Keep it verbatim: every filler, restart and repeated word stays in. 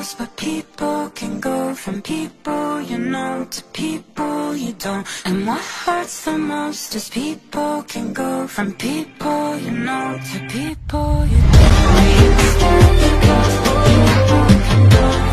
close, but people can go from people you know to people you don't. And what hurts the most is people can go from people you know to people you don't. When you stand close, but people can go